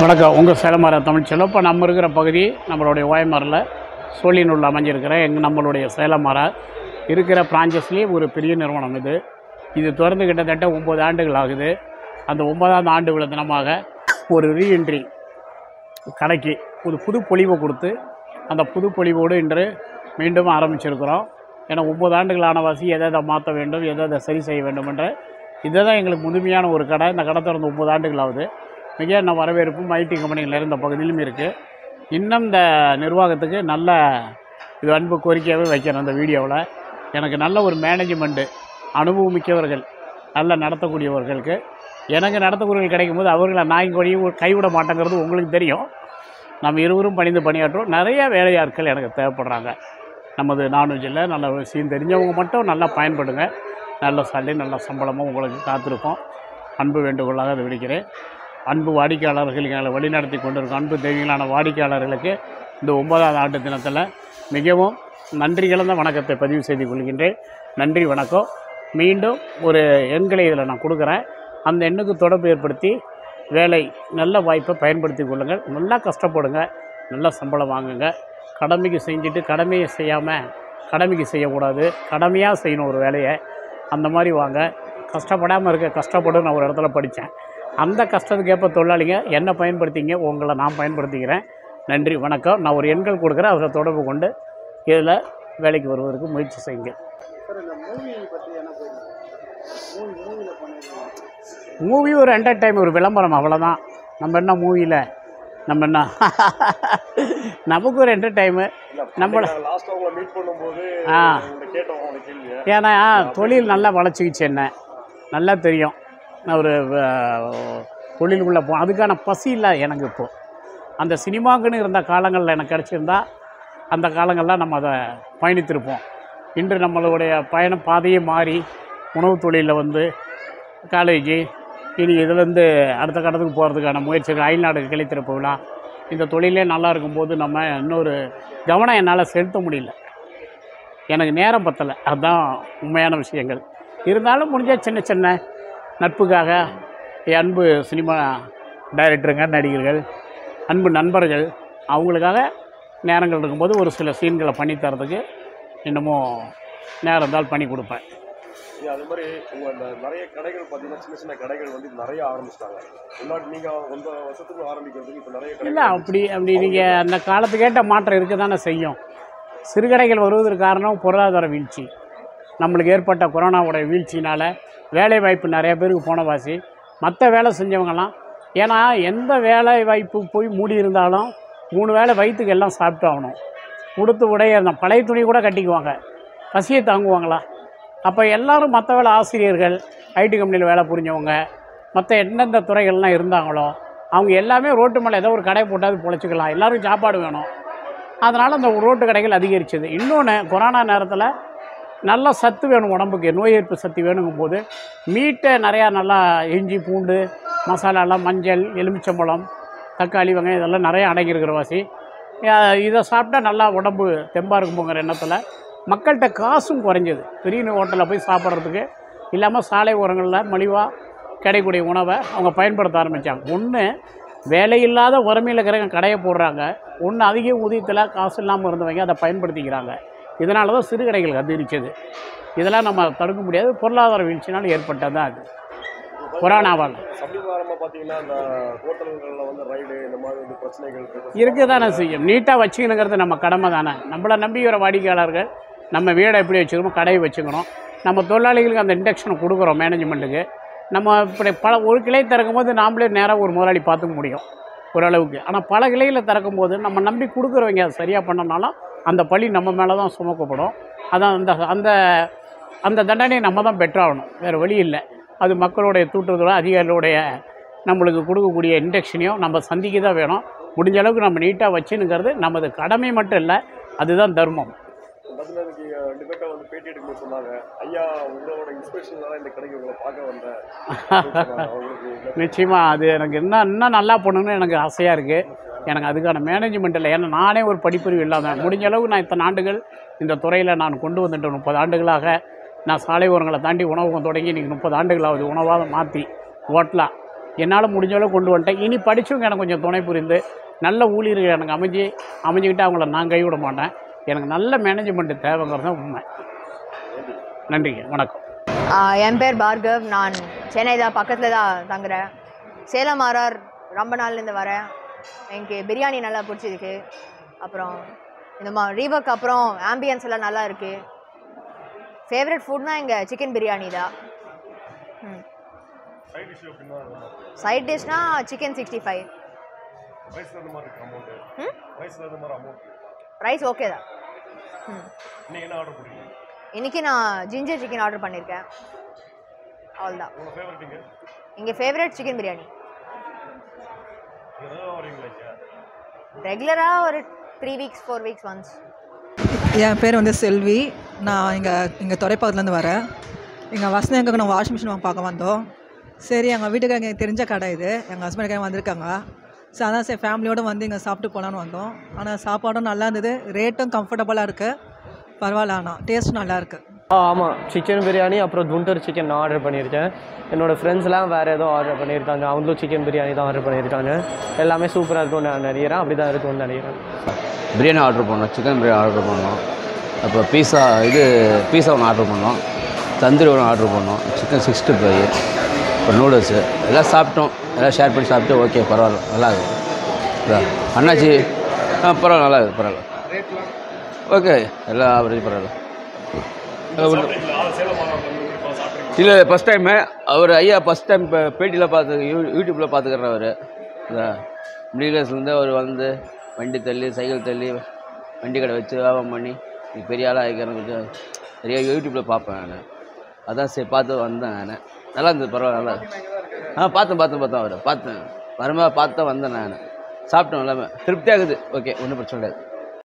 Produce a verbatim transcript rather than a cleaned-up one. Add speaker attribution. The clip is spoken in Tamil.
Speaker 1: வணக்கம். உங்கள் சேலமார தமிழ்ச்செல்வம். இப்போ நம்ம இருக்கிற பகுதி நம்மளுடைய ஓயமாரில் சோழியனூரில் அமைஞ்சிருக்கிற எங்கள் நம்மளுடைய சேலமார இருக்கிற பிரான்ச்சஸ்லேயே ஒரு பெரிய நிறுவனம் இது. இது திறந்து கிட்டத்தட்ட ஒம்பது ஆண்டுகள் ஆகுது. அந்த ஒன்பதாவது ஆண்டு விழா தினமாக ஒரு ரீஎன்ட்ரி கடைக்கு ஒரு புது பொலிவை கொடுத்து அந்த புது பொலிவோடு இன்று மீண்டும் ஆரம்பிச்சிருக்கிறோம். ஏன்னா ஒம்பது ஆண்டுகளான வாசி எதை எதை மாற்ற வேண்டும், எதை எதை சரி செய்ய வேண்டும் என்ற இதை தான் எங்களுக்கு முழுமையான ஒரு கடை. இந்த கடை திறந்து ஒம்பது ஆண்டுகள் ஆகுது. மிக என்ன வரவேற்பும் ஐடி கம்பெனிகள் இருந்த பகுதியிலும் இருக்குது. இன்னும் இந்த நிர்வாகத்துக்கு நல்ல இது அன்பு கோரிக்கையாகவே வைக்கிறேன். அந்த வீடியோவில் எனக்கு நல்ல ஒரு மேனேஜ்மெண்ட்டு அனுபவமிக்கவர்கள் நல்ல நடத்தக்கூடியவர்களுக்கு எனக்கு நடத்தக்கூடியவர்கள் கிடைக்கும்போது அவர்களை நாய் கொடியும் கைவிட மாட்டேங்கிறது உங்களுக்கு தெரியும். நம்ம இருவரும் பணிந்து பணியாற்றுவோம். நிறைய வேலையாட்கள் எனக்கு தேவைப்படுறாங்க. நமது நானூற்றில் நல்ல விஷயம் தெரிஞ்சவங்க மட்டும் நல்லா பயன்படுங்க. நல்ல சண்டை நல்ல சம்பளமும் உங்களுக்கு காத்திருப்போம். அன்பு வேண்டுகோளாக அதை விடுக்கிறேன். அன்பு வாடிக்கையாளர்கள் எங்களை வழிநடத்தி கொண்டிருக்கும் அன்பு தெய்வங்களான வாடிக்கையாளர்களுக்கு இந்த ஒன்பதாவது ஆண்டு தினத்தில் மிகவும் நன்றி கலந்த வணக்கத்தை பதிவு செய்து கொள்கின்றேன். நன்றி, வணக்கம். மீண்டும் ஒரு எண்களை இதில் நான் கொடுக்குறேன். அந்த எண்ணுக்கு தொடர்பு ஏற்படுத்தி வேலை நல்ல வாய்ப்பை பயன்படுத்தி கொள்ளுங்கள். நல்லா கஷ்டப்படுங்க, நல்ல சம்பளம் வாங்குங்க. கடமைக்கு செஞ்சுட்டு கடமையை செய்யாமல் கடமைக்கு செய்யக்கூடாது. கடமையாக செய்யணும் ஒரு வேலையை. அந்த மாதிரி வாங்க. கஷ்டப்படாமல் இருக்க கஷ்டப்படும். நான் ஒரு இடத்துல படித்தேன். அந்த கஷ்டத்துக்கு ஏற்ப தொழிலாளிங்க என்னை பயன்படுத்திங்க, உங்களை நான் பயன்படுத்திக்கிறேன். நன்றி, வணக்கம். நான் ஒரு எண்கள் கொடுக்குறேன். அதில் தொடர்பு கொண்டு இதில் வேலைக்கு வருவதற்கு முயற்சி செய்யுங்க. மூவி ஒரு என்டர்டைம், ஒரு விளம்பரம், அவ்வளோதான். நம்ம என்ன மூவியில் நம்ம என்ன நமக்கு ஒரு என்டர்டைமு. நம்மளை ஆ ஏன்னா தொழில் நல்லா வளர்ச்சிக்கிச்சு. என்ன நல்லா தெரியும். நான் ஒரு தொழிலுக்குள்ளே போ அதுக்கான பசி இல்லை எனக்கு. இப்போது அந்த சினிமாக்குன்னு இருந்த காலங்களில் எனக்கு கிடச்சிருந்தா அந்த காலங்களில் நம்ம அதை பயணித்திருப்போம். இன்று நம்மளுடைய பயண பாதையே மாறி உணவு தொழிலில் வந்து காலேஜு இனி இதுலேருந்து அடுத்த கட்டத்துக்கு போகிறதுக்கான முயற்சிகள், அயல்நாடு கிளைத்திறப்பு விழா, இந்த தொழிலே நல்லா இருக்கும்போது நம்ம இன்னொரு கவனம் என்னால் செலுத்த முடியல. எனக்கு நேரம் பத்தலை. அதுதான் உண்மையான விஷயங்கள். இருந்தாலும் முடிஞ்சால் சின்ன சின்ன நட்புக்காக என் அன்பு சினிமா டைரக்டருங்க, நடிகர்கள், அன்பு நண்பர்கள், அவங்களுக்காக நேரங்கள் இருக்கும்போது ஒரு சில சீன்களை பண்ணித்தரதுக்கு இன்னமும் நேரம் இருந்தால் பண்ணி கொடுப்பேன்.
Speaker 2: அது மாதிரி உங்கள் இந்த நிறைய கடைகள் பார்த்தீங்கன்னா சின்ன சின்ன கடைகள் வந்து நிறைய ஆரம்பிச்சிட்டாங்க. முன்னாடி நீங்கள் ஒன்பது வருஷத்துக்கு ஆரம்பிக்கிறதுக்கு இப்போ நிறைய கடை
Speaker 1: இல்லை. அப்படி அப்படி நீங்கள் அந்த காலத்துக்கேட்ட மாற்றம் இருக்க தானே செய்யும். சிறுகடைகள் வருவதற்கு காரணம் பொருளாதார வீழ்ச்சி. நம்மளுக்கு ஏற்பட்ட கொரோனாவுடைய வீழ்ச்சினால் வேலை வாய்ப்பு நிறைய பேருக்கு போன வாசி. மற்ற வேலை செஞ்சவங்கலாம், ஏன்னா எந்த வேலை வாய்ப்பு போய் மூடி இருந்தாலும் மூணு வேலை வயிற்றுக்கு எல்லாம் சாப்பிட்டு ஆகணும். கொடுத்து உடைய இருந்தால் பழைய துணி கூட கட்டிக்குவாங்க. பசியை தாங்குவாங்களா? அப்போ எல்லோரும் மற்ற வேலை ஆசிரியர்கள், ஐடி கம்பெனியில் வேலை புரிஞ்சவங்க, மற்ற எந்தெந்த துறைகள்லாம் இருந்தாங்களோ அவங்க எல்லாமே ரோட்டு மேலே ஏதோ ஒரு கடை போட்டாவது பொழைச்சிக்கலாம். எல்லோரும் சாப்பாடு வேணும். அதனால் அந்த ரோட்டு கடைகள் அதிகரிச்சது. இன்னொன்று, கொரோனா நேரத்தில் நல்ல சத்து வேணும் உடம்புக்கு, நோய் எதிர்ப்பு சக்தி வேணுங்கும் போது மீட்டை நிறையா நல்லா இஞ்சி பூண்டு மசாலாலாம், மஞ்சள், எலுமிச்சம்பழம், தக்காளி, வெங்காயம் இதெல்லாம் நிறையா அடங்கியிருக்கிற வாசி. இதை சாப்பிட்டா நல்லா உடம்பு தெம்பாக இருக்கும்போங்கிற எண்ணத்தில் மக்கள்கிட்ட காசும் குறைஞ்சது. பெரிய ஹோட்டலில் போய் சாப்பிட்றதுக்கு இல்லாமல் சாலை ஓரங்களில் மலிவாக கிடைக்கக்கூடிய உணவை அவங்க பயன்படுத்த ஆரம்பித்தாங்க. ஒன்று வேலையில்லாத வறுமையில் இருக்கிற கடையை போடுறாங்க. ஒன்று அதிக ஊதியத்தில் காசு இல்லாமல் இருந்தவங்க அதை பயன்படுத்திக்கிறாங்க. இதனால தான் சிறு கடைகள் அதிகரிச்சது. இதெல்லாம் நம்ம தடுக்க முடியாது. பொருளாதார வீழ்ச்சினால் ஏற்பட்டது தான் அது கொரோனாவால்.
Speaker 2: சமீபகாலமாக பார்த்தீங்கன்னா இந்த ஹோட்டல்களில் வந்து ரைடு இந்த மாதிரி வந்து பிரச்சனைகள்
Speaker 1: இருக்க தானே செய்யும். நீட்டாக வச்சுக்கணுங்கிறது நம்ம கடமை தானே. நம்மளை நம்பி வர வாடிக்கையாளர்கள் நம்ம வீடை எப்படி வச்சுக்கணும், கடையை வச்சுக்கணும். நம்ம தொழிலாளிகளுக்கு அந்த இண்டக்ஷனை கொடுக்குறோம் மேனேஜ்மெண்ட்டுக்கு. நம்ம இப்படி பல ஒரு கிளை திறக்கும் போது நாமளே நேராக ஒரு முதலாளி பார்த்துக்க முடியும் ஓரளவுக்கு. ஆனால் பல கிளையில் திறக்கும் போது நம்ம நம்பி கொடுக்குறவங்க அதை சரியாக பண்ணனாலும் அந்த பழி நம்ம மேலே தான் சுமக்கப்படும். அதான் அந்த அந்த அந்த தண்டனையை நம்ம தான் பெற்றாகணும். வேறு வழி இல்லை. அது மக்களுடைய தூற்றுதலோ அதிகாரிகளுடைய நம்மளுக்கு கொடுக்கக்கூடிய இண்டக்ஷனையும் நம்ம சந்திக்க தான் வேணும். முடிஞ்ச அளவுக்கு நம்ம நீட்டாக வச்சுனுங்கிறது நமது கடமை மட்டும் இல்லை, அதுதான் தர்மம்.
Speaker 2: வந்து பேட்டி எடுக்கும்போது சொன்னாங்க, ஐயா உங்களோட இன்ஸ்பிரேஷனால இந்த கடைக்கு உங்களை பார்க்க வந்தேன்.
Speaker 1: நிச்சயமாக அது எனக்கு இன்னும் இன்னும் நல்லா பண்ணணும்னு எனக்கு ஆசையாக இருக்குது. எனக்கு அதுக்கான மேனேஜ்மெண்ட் இல்லை. ஏன்னா நானே ஒரு படிப்பறிவு இல்லாமல் முடிஞ்ச அளவுக்கு நான் இத்தனை ஆண்டுகள் இந்த துறையில் நான் கொண்டு வந்துட்டேன். முப்பது ஆண்டுகளாக நான் சாலை ஓரங்களை தாண்டி உணவகம் தொடங்கி இன்றைக்கி முப்பது ஆண்டுகளாவது உணவாக மாற்றி ஹோட்டலாக என்னால் முடிஞ்ச அளவு கொண்டு வந்துட்டேன். இனி படித்தவங்க எனக்கு கொஞ்சம் துணை புரிந்து நல்ல ஊழியர்கள் எனக்கு அமைஞ்சு அமைஞ்சிக்கிட்டு அவங்கள நான் கைவிட மாட்டேன். எனக்கு நல்ல மேனேஜ்மெண்ட்டு தேவைங்கிறது தான் உண்மை. நன்றிங்க, வணக்கம்.
Speaker 3: என் பேர் பார்கவ். நான் சென்னை தான் பக்கத்தில் தான் தங்குறேன். சேலம் ஆர்ஆர் ரொம்ப நாள்லேருந்து வரேன். எனக்கு பிரியாணி நல்லா பிடிச்சிருக்கு. அப்புறம் இந்த மா ரீவர்க் அப்புறம் ஆம்பியன்ஸ் எல்லாம் நல்லா இருக்குது. ஃபேவரட் ஃபுட்னால் இங்கே சிக்கன் பிரியாணி தான். ம் சைட் டிஷ்னா சிக்கன் சிக்ஸ்டி ஃபைவ். ம் ப்ரைஸ் ஓகே தான். ம் இன்றைக்கி நான் ஜிஞ்சர் சிக்கன் ஆர்டர் பண்ணியிருக்கேன். அவ்வளோதான். இங்கே ஃபேவரட் சிக்கன் பிரியாணி. ரெகுலராக ஒரு three weeks four weeks once.
Speaker 4: என் பேர் வந்து செல்வி. நான் இங்கே இங்கே துறைப்பாக்கத்துலேருந்து வரேன். எங்கள் வசனம் எங்கே நான் வாஷிங் மிஷின் பார்க்க வந்தோம். சரி, எங்கள் வீட்டுக்கு எங்களுக்கு தெரிஞ்ச கடை இது. எங்கள் ஹஸ்பண்டுக்காக வந்திருக்காங்க. ஸோ அதான் சரி ஃபேமிலியோடு வந்து இங்கே சாப்பிட்டு போகலான்னு வந்தோம். ஆனால் சாப்பாடும் நல்லா இருந்தது, ரேட்டும் கம்ஃபர்டபுளாக இருக்குது. பரவாயில்ல, ஆனால் டேஸ்ட்டும் நல்லாயிருக்கு.
Speaker 5: ஆ ஆமாம், சிக்கன் பிரியாணி அப்புறம் குண்டூர் சிக்கன் நான் ஆர்டர் பண்ணியிருக்கேன். என்னோடய ஃப்ரெண்ட்ஸ்லாம் வேறு ஏதோ ஆர்டர் பண்ணியிருக்காங்க. அவங்களும் சிக்கன் பிரியாணி தான் ஆர்டர் பண்ணியிருக்காங்க. எல்லாமே சூப்பராக இருக்கும்னு நான் நினைக்கிறேன். அப்படி தான் இருக்கும்னு நினைக்கிறேன்.
Speaker 6: பிரியாணி ஆர்டர் பண்ணோம், சிக்கன் பிரியாணி ஆர்டர் பண்ணோம், அப்புறம் பீஸா இது பீஸா ஒன்று ஆர்டர் பண்ணோம், தந்தூரி ஒன்று ஆர்டர் பண்ணோம், சிக்கன் சிக்ஸ்டி ஃபைவ், அப்புறம் நூடுல்ஸு எல்லாம் சாப்பிட்டோம். எல்லாம் ஷேர் பண்ணி சாப்பிட்டு ஓகே பரவாயில்ல, நல்லா இருக்குது. அண்ணாச்சி ஆ பரவாயில்ல, நல்லா இருக்குது, பரவாயில்ல, ஓகே எல்லாம் ஆவரேஜ் பரவாயில்ல. இல்லை ஃபஸ்ட் டைமு அவர் ஐயா ஃபஸ்ட் டைம் இப்போ பேட்டியில் பார்த்து யூ யூடியூப்பில் பார்த்துக்கிறவர். மிடில் அவர் வந்து வண்டி தள்ளி சைக்கிள் தள்ளி வண்டி கடை வச்சு வியாபாரம் பண்ணி பெரிய ஆளாக ஆகிக்கிறேன். கொஞ்சம் நிறையா யூடியூப்பில் பார்ப்பேன் நான். அதான் சரி பார்த்து வந்தேன் நான். நல்லா இருந்தது, பரவாயில்ல, நல்லா ஆ பார்த்தேன் பார்த்தேன் பார்த்தேன் அவரை பார்த்தேன் வரும்போது பார்த்து தான் வந்தேன் நான். சாப்பிட்டேன் எல்லாமே திருப்தியாகுது. ஓகே, ஒன்றும் பிரச்சனை கிடையாது.